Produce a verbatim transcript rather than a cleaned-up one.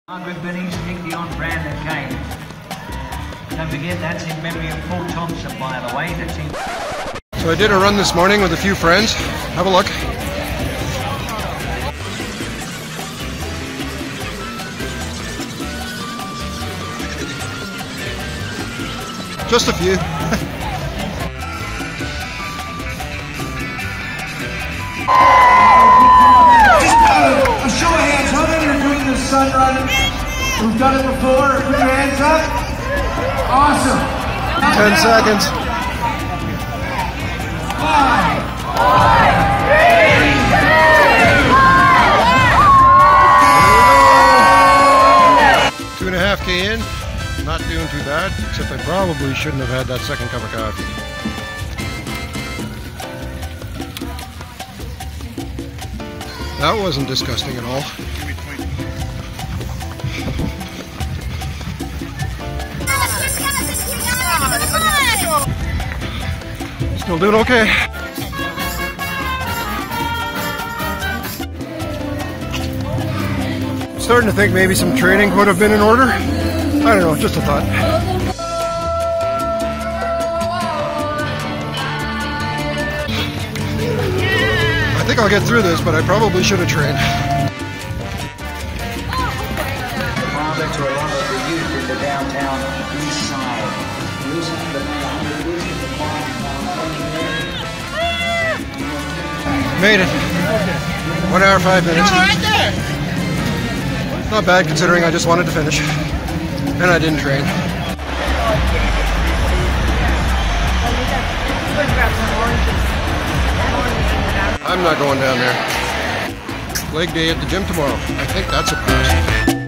Margaret Binnings, Nick Dion, Brandon Kane. Don't forget, that's in memory of Paul Thompson, by the way. That's in. So I did a run this morning with a few friends. Have a look. Just a few. A show of hands, how many are doing this SunRun? Who've done it before? Put your hands up. Awesome. Ten seconds. Five, four, three, two, Two and a half K in. Not doing too bad, except I probably shouldn't have had that second cup of coffee. That wasn't disgusting at all. Still doing okay. Starting to think maybe some training would have been in order. I don't know, just a thought. I think I'll get through this, but I probably should have trained. Father to a lot of the youth in the downtown east side. Losing the Made it. One hour, five minutes. Right there. Not bad considering I just wanted to finish. And I didn't train. I'm not going down there. Leg day at the gym tomorrow. I think that's a pass.